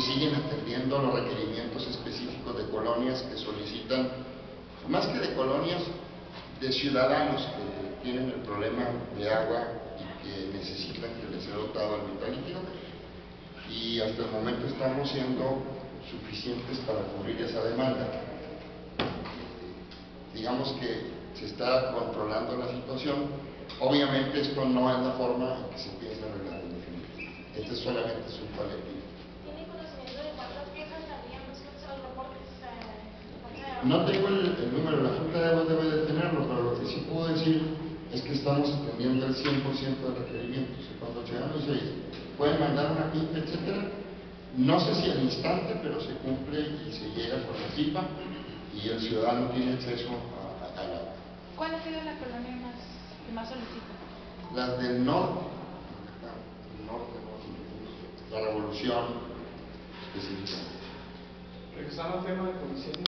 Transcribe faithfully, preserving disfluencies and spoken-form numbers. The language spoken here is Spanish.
siguen atendiendo los requerimientos específicos de colonias que solicitan, más que de colonias, de ciudadanos que tienen el problema de agua y que necesitan que les sea dotado el vital líquido, y hasta el momento estamos siendo suficientes para cubrir esa demanda. Digamos que se está controlando la situación. Obviamente esto no es la forma en que se piensa arreglar en definitiva. Este es solamente es un paliativo. ¿Tiene conocimiento de cuántas quejas habían respecto a los reportes? Eh, no tengo el, el número, la Junta de Aguas debe de tenerlo, pero lo que sí puedo decir es que estamos atendiendo el cien por ciento de requerimientos. Cuando ciudadanos se pueden mandar una pipa, etcétera, no sé si al instante, pero se cumple y se llega con la pipa y el ciudadano tiene acceso a, a, a la agua. ¿Cuál ha sido la colonia más, que más solicita? Las del norte, el norte, la Revolución específicamente. Regresando al tema de policía.